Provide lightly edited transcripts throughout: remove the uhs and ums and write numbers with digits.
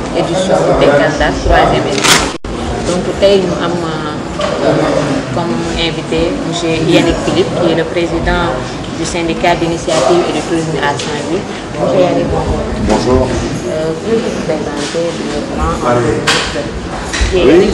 édition des candidats, troisième édition. Donc tey ñu am comme invité M. Yannick Philippe, qui est le président du syndicat d'initiative et de tourisme à Saint-Louis. M. Yannick, bonjour. Bonjour. Pouvez-vous vous présenter brièvement? Oui,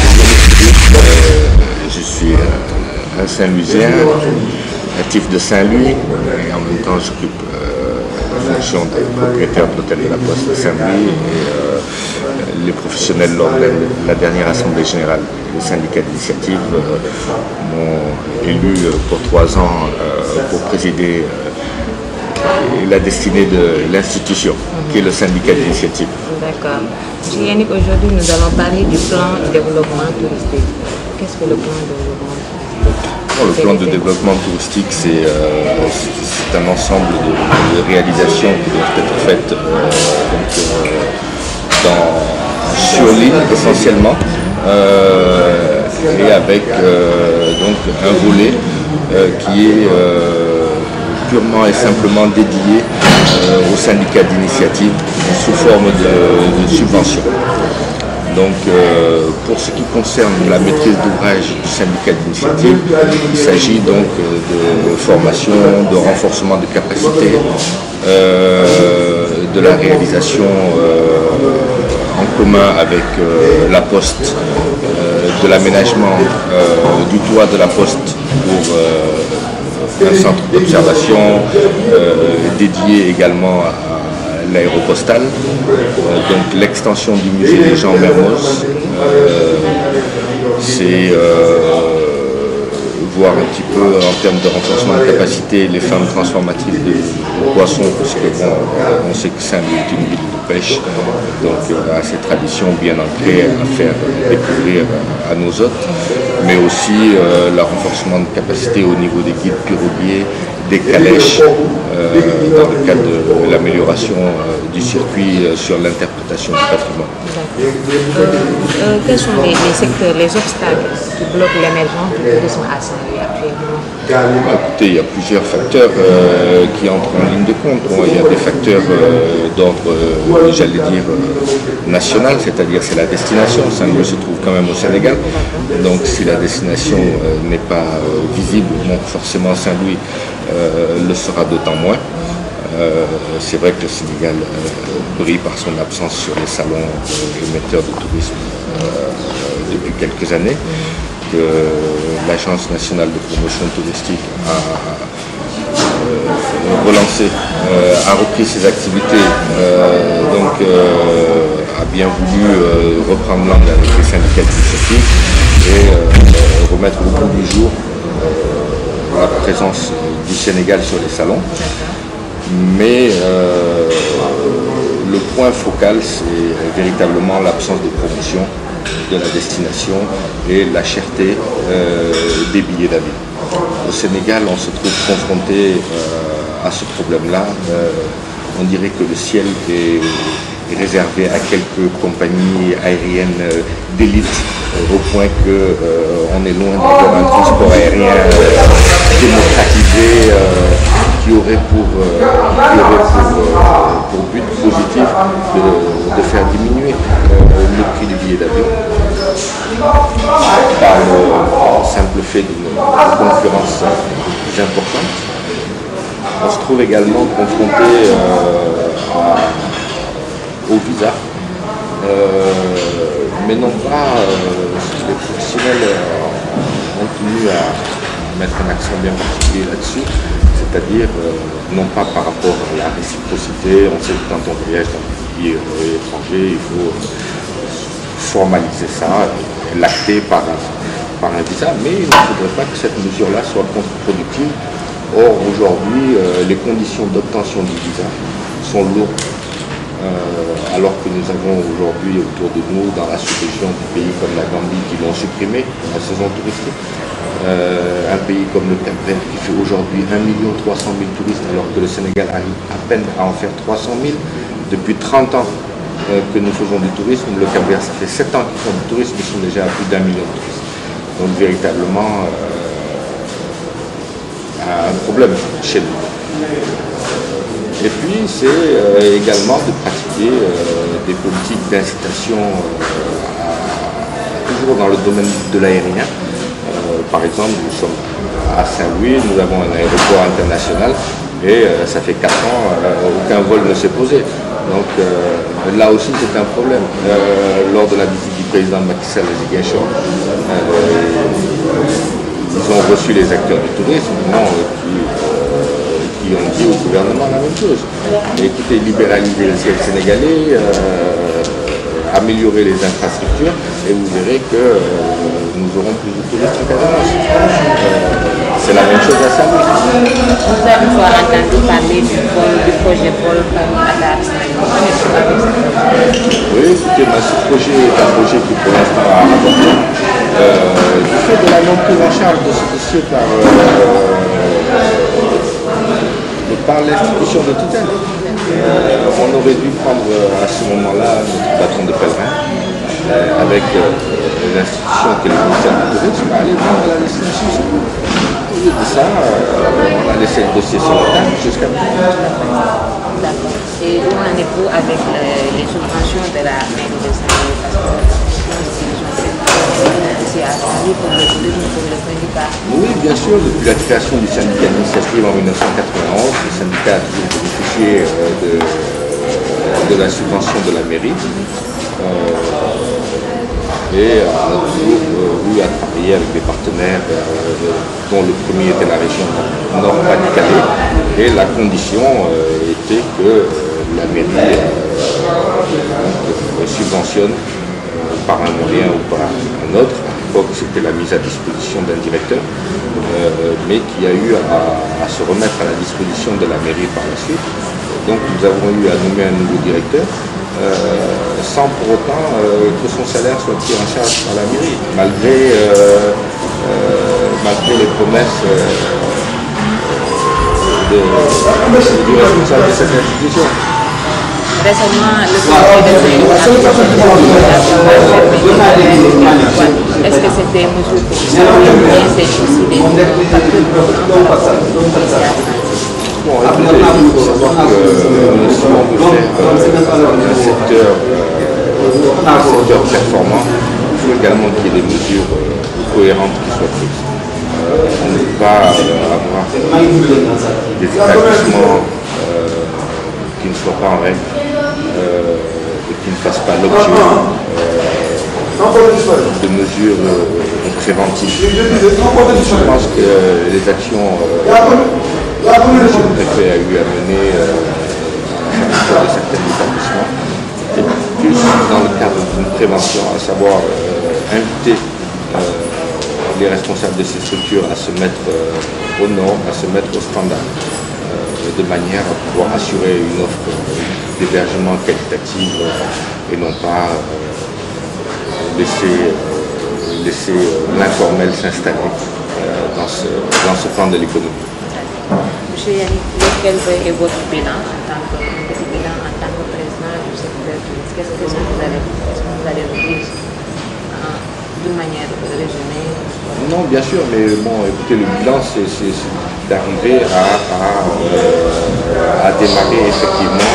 je suis un Saint-Louisien, natif de Saint-Louis, et en même temps j'occupe la fonction de propriétaire de l'hôtel de la Poste de Saint-Louis. Et les professionnels lors de la dernière assemblée générale des syndicats d'initiative m'ont élu pour 3 ans pour présider la destinée de l'institution, qui est le syndicat d'initiative. D'accord. M. Yannick, aujourd'hui nous allons parler du plan de développement touristique. Qu'est-ce que le plan de développement touristique? Le plan de développement touristique, c'est un ensemble de réalisations qui doivent être faites sur l'île essentiellement, et avec donc un volet qui est purement et simplement dédié au syndicat d'initiative sous forme de subvention. Donc pour ce qui concerne la maîtrise d'ouvrage du syndicat d'initiative, il s'agit donc de formation, de renforcement de capacité, de la réalisation en commun avec la Poste, de l'aménagement du toit de la Poste pour un centre d'observation dédié également à l'aéropostale, donc l'extension du musée des Jean Mermoz, c'est voir un petit peu en termes de renforcement de capacité les fermes transformatrices de poissons, parce que bon, on sait que Saint-Louis est une ville de pêche, donc a ces traditions bien ancrées à faire découvrir à nos hôtes, mais aussi le renforcement de capacité au niveau des guides piroguiers, des calèches, dans le cadre de l'amélioration du circuit sur l'interprétation du patrimoine. Quels sont les secteurs, les obstacles qui bloquent l'émergence du tourisme à Saint-Louis actuellement? Écoutez, il y a plusieurs facteurs qui entrent en ligne de compte. Bon, il y a des facteurs d'ordre, j'allais dire, national, c'est-à-dire c'est la destination. Saint-Louis se trouve quand même au Sénégal, donc si la destination n'est pas visible, bon, forcément Saint-Louis le sera d'autant moins. C'est vrai que le Sénégal brille par son absence sur les salons émetteurs de tourisme depuis quelques années, que l'Agence nationale de promotion touristique a relancé, a repris ses activités, donc a bien voulu reprendre langue avec les syndicats d'initiative et remettre au bout du jour la présence du Sénégal sur les salons. Mais le point focal, c'est véritablement l'absence de promotion de la destination et la cherté des billets d'avion. Au Sénégal, on se trouve confronté à ce problème-là. On dirait que le ciel est réservé à quelques compagnies aériennes d'élite, au point qu'on est loin d'avoir un transport aérien démocratisé qui aurait pour but positif de faire diminuer le prix du billet d'avion par le simple fait d'une concurrence plus importante. On se trouve également confronté au visa, mais non pas les professionnels ont tenu à mettre un accent bien particulier là-dessus, c'est-à-dire non pas par rapport à la réciprocité. On sait que quand on voyage dans des pays étrangers, il faut formaliser ça et l'acter par un visa, mais il ne faudrait pas que cette mesure-là soit contre-productive. Or, aujourd'hui, les conditions d'obtention du visa sont lourdes, alors que nous avons aujourd'hui autour de nous, dans la sous-région, des pays comme la Gambie qui l'ont supprimé la saison touristique, un pays comme le Cap-Vert qui fait aujourd'hui 1 300 000 touristes, alors que le Sénégal arrive à peine à en faire 300 000. Depuis 30 ans que nous faisons du tourisme, le Cap-Vert, ça fait 7 ans qu'ils font du tourisme, ils sont déjà à plus d'1 million de touristes. Donc véritablement un problème chez nous. Et puis c'est également de pratiquer des politiques d'incitation toujours dans le domaine de l'aérien. Par exemple, nous sommes à Saint-Louis, nous avons un aéroport international et ça fait 4 ans, aucun vol ne s'est posé. Donc là aussi c'est un problème. Lors de la visite du président Macky Sall à Ziguinchor, ils ont reçu les acteurs du tourisme qui ont dit au gouvernement la même chose. Écoutez, libéraliser le ciel sénégalais, améliorer les infrastructures et vous verrez que nous aurons plus de touristes en Casamance. C'est la même chose à Saint-Louis. Vous avez une fois entendu parler du projet Vol à Dakar. Oui, écoutez, ce projet est un projet qui pour l'instant a rapporté. Du fait de la non-prise en charge de ce dossier par l'institution de tutelle. On aurait dû prendre à ce moment-là notre bâton de pèlerin avec l'institution qui est le ministère du Tourisme, aller vendre la destination. Au lieu de ça, on a laissé le dossier sur la table jusqu'à maintenant. D'accord. Et où en êtes-vous avec les subventions de la mairie de Saint-Louis? Parce que c'est à Saint-Louis pour le tourisme, pour le syndicat. Oui, bien sûr, depuis la création du syndicat d'initiative en 1991, le syndicat a toujours bénéficié de la subvention de la mairie. Et on a toujours eu à travailler avec des partenaires dont le premier était la région Nord-Pas-de-Calais. Et la condition était que la mairie subventionne par un moyen ou par un autre. À l'époque, c'était la mise à disposition d'un directeur, mais qui a eu à se remettre à la disposition de la mairie par la suite. Donc nous avons eu à nommer un nouveau directeur, sans pour autant que son salaire soit pris en charge par la mairie, malgré les promesses du responsable de cette institution. Récemment, le président de est-ce que c'était une mesure que vous avez bien c'est aussi des bon, écoutez, il faut savoir que si on veut faire un secteur performant, il faut également qu'il y ait des mesures cohérentes qui soient prises. On ne peut pas avoir des établissements qui ne soient pas en règle et qui ne fassent pas l'objet de mesures préventives. Je pense que les actions que le préfet a eu à mener de certains établissements étaient plus dans le cadre d'une prévention, à savoir inviter les responsables de ces structures à se mettre aux normes, à se mettre aux standards, de manière à pouvoir assurer une offre d'hébergement qualitative et non pas laisser l'informel s'installer dans ce plan de l'économie. Monsieur Yannick, quel est votre bilan en tant que président du secteur touristique? Qu'est-ce que vous allez nous dire d'une manière résumée? Non, bien sûr, mais bon, écoutez, le bilan, c'est d'arriver à démarrer effectivement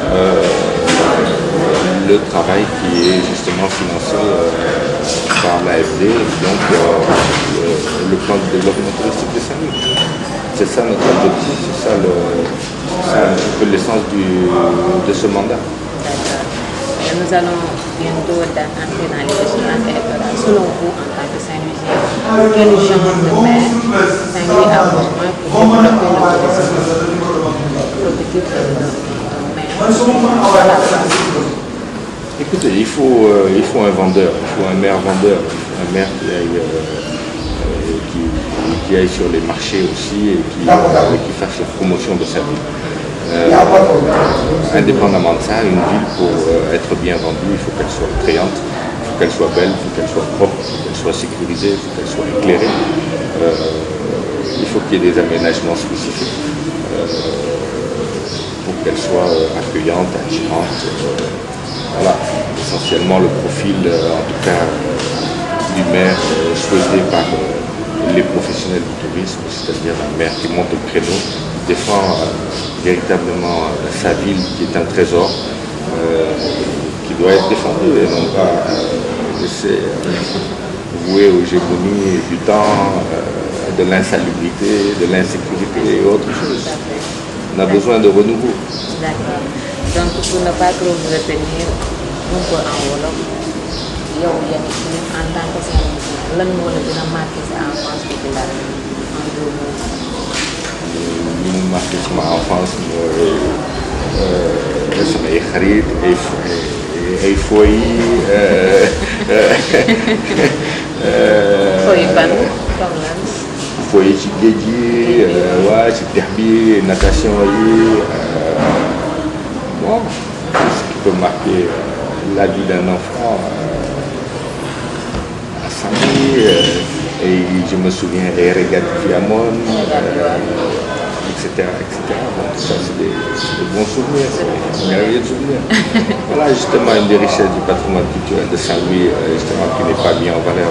le travail qui est justement financé par l'AFD, donc le plan de développement touristique de Saint-Louis. C'est ça notre objectif, c'est ça un peu l'essence de ce mandat. Nous allons bientôt entrer dans les échéances électorales. Selon vous, en tant que Saint-Louisien, quel genre de maire Saint-Louis a besoin pour développer le tourisme? L'objectif d'un maire. Écoutez, il faut un vendeur, il faut un maire vendeur, un maire qui aille sur les marchés aussi et qui fasse la promotion de sa ville. Indépendamment de ça, une ville pour être bien vendue, il faut qu'elle soit attrayante, il faut qu'elle soit belle, il faut qu'elle soit propre, il faut qu'elle soit sécurisée, il faut qu'elle soit éclairée. Il faut qu'il y ait des aménagements spécifiques pour qu'elle soit accueillante, attirante. Voilà, essentiellement le profil, en tout cas, du maire souhaité par les professionnels du tourisme, c'est-à-dire un maire qui monte au créneau, qui défend véritablement sa ville qui est un trésor, qui doit être défendu et non pas laisser vouer aux hégémonies du temps, de l'insalubrité, de l'insécurité et autre chose. On a besoin de renouveau. D'accord. Donc pour ne pas trop vous retenir, un peu en wolof, yow Yannick Philippe en tant que Saint-Louisien lan moo la gën a marqué sa enfance populaire en 2 mots? Li mu marqué sama enfance mooy samay xarit ay fooy fooy ban comme lan? fooy ci géej gi waa ci dex bi natation yi bon ce qui peut marquer la vie d'un enfant à Saint-Louis et je me souviens des régates qui amoon etc. Bon, tout ça c'est des bons souvenirs, c'est merveilleux souvenirs. Voilà justement une des richesses du patrimoine culturel de Saint-Louis, justement qui n'est pas mis en valeur.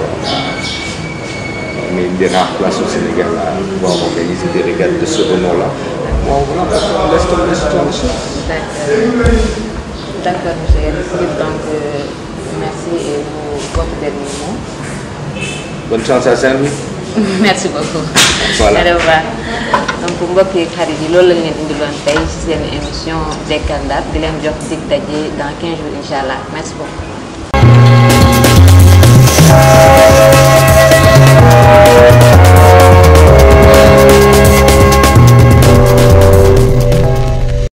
On est une des rares places au Sénégal à pouvoir organiser des régates de ce renom-là. Bon voilà, on laisse tomber ce genre de choses. D'accord, monsieur Yannick Philippe, donc merci et votre dernier mot. Bonne chance à Saint-Louis. Merci beaucoup. Voilà. Au revoir. Donc mbokk yi xarit yi loolu lañ leen indiloon tey ci seen émission Dekkal Ndar di leen jox dig daje dans 15 jours incha allah merci beaucoup.